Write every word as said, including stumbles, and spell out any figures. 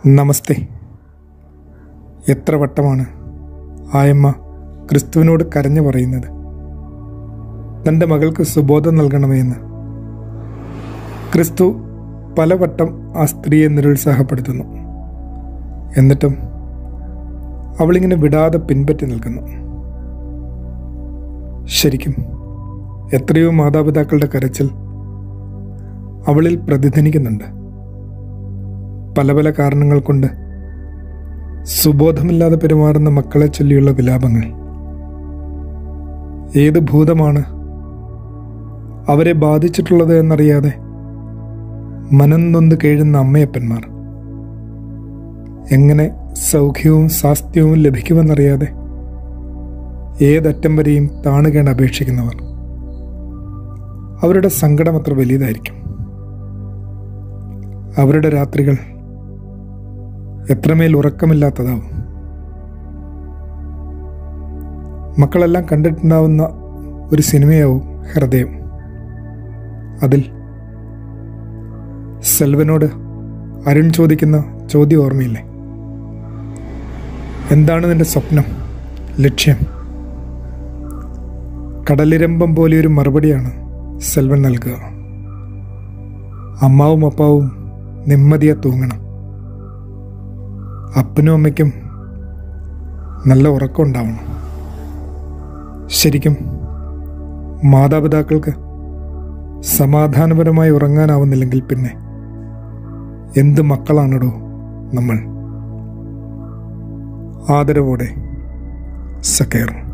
നമസ്തേ. എത്ര വട്ടമാണ് ആയമ്മ ക്രിസ്തുവിനോട് കരഞ്ഞു പറയുന്നത് തൻ്റെ മകൾക്ക് സുബോധം നൽകണമെന്ന്. ക്രിസ്തു പലവട്ടം ആ സ്ത്രീയെ നിരുത്സാഹപ്പെടുത്തുന്നു. എന്നിട്ടും അവളിങ്ങനെ വിടാതെ പിൻപറ്റി നിൽക്കുന്നു. ശരിക്കും എത്രയോ മാതാപിതാക്കളുടെ കരച്ചിൽ അവളിൽ പ്രതിധ്വനിക്കുന്നുണ്ട്. പല പല കാരണങ്ങൾ കൊണ്ട് സുബോധമില്ലാതെ പെരുമാറുന്ന മക്കളെ ചൊല്ലിയുള്ള വിലാപങ്ങൾ. ഏത് ഭൂതമാണ് അവരെ ബാധിച്ചിട്ടുള്ളത് എന്നറിയാതെ മനം നൊന്ത് കേഴുന്ന അമ്മയപ്പന്മാർ. എങ്ങനെ സൗഖ്യവും സ്വാസ്ഥ്യവും ലഭിക്കുമെന്നറിയാതെ ഏതറ്റം വരെയും താണുകേണ്ട അപേക്ഷിക്കുന്നവർ. അവരുടെ സങ്കടം അത്ര വലിയതായിരിക്കും. അവരുടെ രാത്രികൾ എത്രമേൽ ഉറക്കമില്ലാത്തതാവും. മക്കളെല്ലാം കണ്ടിട്ടുണ്ടാവുന്ന ഒരു സിനിമയാവും ഹൃദയം. അതിൽ സെൽവനോട് അരുൺ ചോദിക്കുന്ന ചോദ്യം ഓർമ്മയില്ലേ? എന്താണ് നിന്റെ സ്വപ്നം, ലക്ഷ്യം? കടലിരമ്പം പോലെയൊരു മറുപടിയാണ് സെൽവൻ നൽകുക. അമ്മാവും അപ്പാവും നിമ്മതിയെ തൂങ്ങണം. അപ്പനും അമ്മയ്ക്കും നല്ല ഉറക്കം ഉണ്ടാവണം. ശരിക്കും മാതാപിതാക്കൾക്ക് സമാധാനപരമായി ഉറങ്ങാനാവുന്നില്ലെങ്കിൽ പിന്നെ എന്ത് മക്കളാണടോ നമ്മൾ? ആദരവോടെ സക്കേർ.